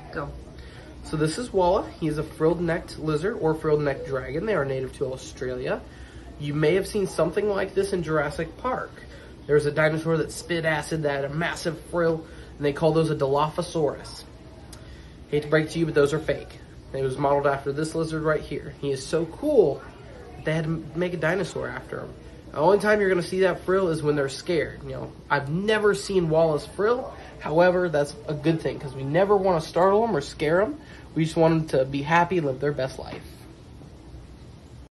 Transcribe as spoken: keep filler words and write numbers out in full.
Go. So this is Walla. He is a frilled-necked lizard or frilled-necked dragon. They are native to Australia. You may have seen something like this in Jurassic Park. There's a dinosaur that spit acid that had a massive frill, and they call those a Dilophosaurus. Hate to break it to you, but those are fake. It was modeled after this lizard right here. He is so cool that they had to make a dinosaur after him. The only time you're going to see that frill is when they're scared. You know, I've never seen Walla's frill. However, that's a good thing because we never want to startle them or scare them. We just want them to be happy and live their best life.